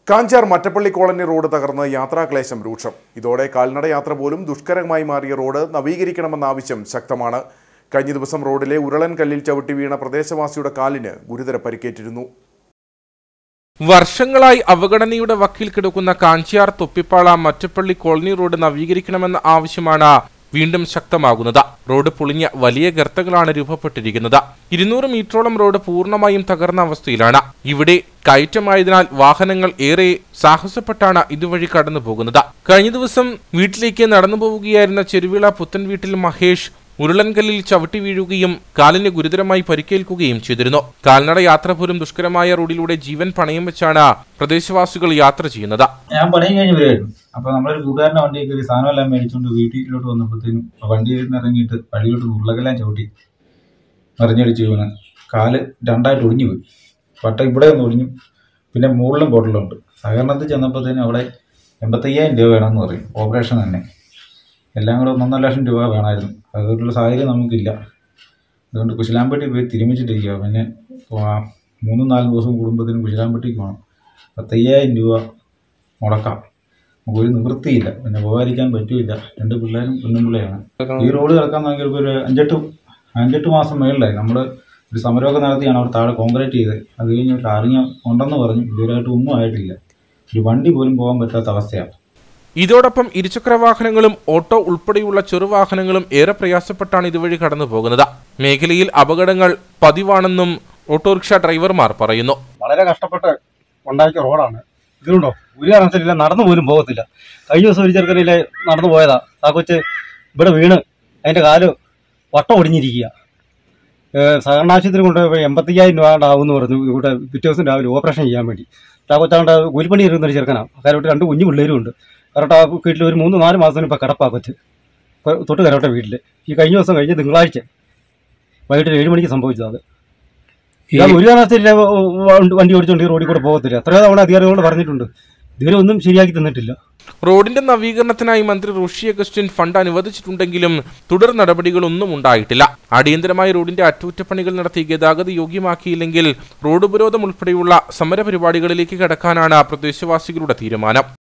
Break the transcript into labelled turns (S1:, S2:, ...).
S1: Kanjar Mattappally colony road തകർന്ന് യാത്രാക്ലേശം രൂക്ഷം. ഇതോടെ കാൽനടയാത്ര പോലും ദുഷ്കരമായി മാറിയ റോഡ് നവീകരിക്കണമെന്ന ആവശ്യം ശക്തമാണ്. കഴിഞ്ഞ ദിവസം റോഡിലെ ഉരുളൻ കല്ലിൽ ചവിട്ടി വീണ പ്രദേശവാസിയുടെ കാലിന് ഗുരുതര പരിക്കേറ്റിരുന്നു.
S2: വർഷങ്ങളായി അവഗണനയുടെ വക്കിൽ കിടക്കുന്ന കാഞ്ചാർ തൊപ്പിപ്പാള മറ്റപ്പള്ളി കോളനി റോഡ് നവീകരിക്കണമെന്ന ആവശ്യമാണ് വീണ്ടും ശക്തമാകുന്നത്. റോഡ് പൊളിഞ്ഞ വലിയ ഗർത്തങ്ങളാണ് രൂപപ്പെട്ടിരിക്കുന്നത്. 200 മീറ്ററോളം റോഡ് പൂർണ്ണമായും തകർന്ന അവസ്ഥയിലാണ്. ഇവിടെ കയറ്റമായതിനാൽ വാഹനങ്ങൾ ഏറെ സാഹസപ്പെട്ടാണ് ഇതുവഴി കടന്നു പോകുന്നത്. കഴിഞ്ഞ ദിവസം വീട്ടിലേക്ക് നടന്നു പോവുകയായിരുന്ന ചെരുവിള പുത്തൻ വീട്ടിൽ മഹേഷ് ഉരുളൻകല്ലിൽ ചവിട്ടി വീഴുകയും കാലിന് ഗുരുതരമായി പരിക്കേൽക്കുകയും ചെയ്തിരുന്നു. കാൽനട യാത്ര പോലും ദുഷ്കരമായ റോഡിലൂടെ ജീവൻ പണയം വെച്ചാണ് പ്രദേശവാസികൾ യാത്ര ചെയ്യുന്നത്.
S3: ഞാൻ പണിയും കഴിഞ്ഞ് വരുമായിരുന്നു. അപ്പൊ നമ്മളൊരു കൂട്ടുകാരന്റെ വണ്ടിയിൽ കയറി സാധനമെല്ലാം മേടിച്ചുകൊണ്ട് വീട്ടിലോട്ട് വന്നപ്പോഴത്തേനും വണ്ടിയിൽ നിന്ന് ഇറങ്ങിയിട്ട് വഴിയിലോട്ട് ഉരുളക്കെല്ലാം ചവിട്ടി മറിഞ്ഞടിച്ച് വീണ് കാല് രണ്ടായിട്ട് ഒടിഞ്ഞു പോയി. വട്ടം ഇവിടെ ഒന്ന് ഒടിഞ്ഞു, പിന്നെ മുകളിലും ബോട്ടിലുണ്ട്. സഹകരണത്തിൽ ചെന്നപ്പോഴത്തേനും അവിടെ 85,000 രൂപ വേണമെന്ന് പറയും. ഓപ്പറേഷൻ തന്നെ എല്ലാം കൂടെ 1.5 ലക്ഷം രൂപ വേണമായിരുന്നു. അതുകൊണ്ടുള്ള സാഹചര്യം നമുക്കില്ല. അതുകൊണ്ട് കുശലാമ്പട്ടി പോയി തിരുമിച്ചിട്ടിരിക്കുക. പിന്നെ 3-4 ദിവസം കൂടുമ്പോഴത്തേനും കുശലാമ്പട്ടിക്ക് പോകണം. 10,000 രൂപ മുടക്കാം. ഒരു നിവൃത്തിയില്ല. പിന്നെ പോകാതിരിക്കാൻ പറ്റില്ല. 2 പിള്ളേരും പെണ്ണുപിള്ളയാണ്. ഈ റോഡ് കിടക്കാൻ നോക്കിയപ്പോൾ ഒരു 5-8 മാസം മേളിലായി. നമ്മൾ ഒരു സമരമൊക്കെ നടത്തിയാണ് അവിടെ താഴെ കോൺക്രീറ്റ് ചെയ്ത്. അത് കഴിഞ്ഞിട്ട് അറിഞ്ഞ ഉണ്ടെന്ന് പറഞ്ഞു. ഇതുവരെയായിട്ട് ഒന്നും ആയിട്ടില്ല. ഒരു വണ്ടി പോലും പോകാൻ പറ്റാത്ത അവസ്ഥയാണ്.
S2: ഇതോടൊപ്പം ഇരുചക്ര വാഹനങ്ങളും ഓട്ടോ ഉൾപ്പെടെയുള്ള ചെറുവാഹനങ്ങളും ഏറെ പ്രയാസപ്പെട്ടാണ് ഇതുവഴി കടന്നു പോകുന്നത്. മേഖലയിൽ അപകടങ്ങൾ പതിവാണെന്നും ഓട്ടോറിക്ഷ ഡ്രൈവർമാർ പറയുന്നു.
S4: വളരെ കഷ്ടപ്പെട്ട് ഉണ്ടാക്കിയ റോഡാണ്. ഇതുകൊണ്ടോ ഒരു കാരണത്തിലില്ല, നടന്നു പോലും പോകത്തില്ല. കഴിഞ്ഞ ദിവസം ഒരു ചെറുക്കനിലെ നടന്നു പോയതാ. ആ കൊച്ച് ഇവിടെ വീണ് അതിന്റെ കാല് വട്ടം ഒടിഞ്ഞിരിക്കുക. സഹകരണാശുപത്രി കൊണ്ടുപോയി 85,000 രൂപ ആവുമെന്ന് പറഞ്ഞു. ഇവിടെ പിറ്റേ ദിവസം രാവിലെ ഓപ്പറേഷൻ ചെയ്യാൻ വേണ്ടി. ആ കൊച്ചാണ്ട് കൂലിപ്പണി ഇരിക്കുന്നൊരു ചെറുക്കനാണ്. കരോട്ട് 2 കുഞ്ഞു പിള്ളേരും ഉണ്ട്. കരോട്ട വീട്ടിൽ ഒരു 3-4 മാസത്തിന് ഇപ്പം കിടപ്പാ കൊച്ച് തൊട്ട് കരോട്ട വീട്ടിൽ. ഈ കഴിഞ്ഞ ദിവസം കഴിഞ്ഞ് തിങ്കളാഴ്ച വൈകിട്ട് 7 മണിക്ക് സംഭവിച്ചത്. ഇയാൾ ഒരു കാരണത്തില്ല വണ്ടി ഓടിച്ചുകൊണ്ട് ഈ റോഡിൽ കൂടെ പോകത്തില്ല. എത്രയോ തവണ അധികാരികളോട് പറഞ്ഞിട്ടുണ്ട്. ഇതുവരെ ഒന്നും ശരിയാക്കി തന്നിട്ടില്ല.
S2: റോഡിന്റെ നവീകരണത്തിനായി മന്ത്രി റോഷി അഗസ്റ്റിൻ ഫണ്ട് അനുവദിച്ചിട്ടുണ്ടെങ്കിലും തുടർ നടപടികളൊന്നും ഉണ്ടായിട്ടില്ല. അടിയന്തരമായി റോഡിന്റെ അറ്റകുറ്റപ്പണികൾ നടത്തി ഗതാഗത യോഗ്യമാക്കിയില്ലെങ്കിൽ റോഡ് ഉപരോധം ഉൾപ്പെടെയുള്ള സമരപരിപാടികളിലേക്ക് കടക്കാനാണ് പ്രദേശവാസികളുടെ തീരുമാനം.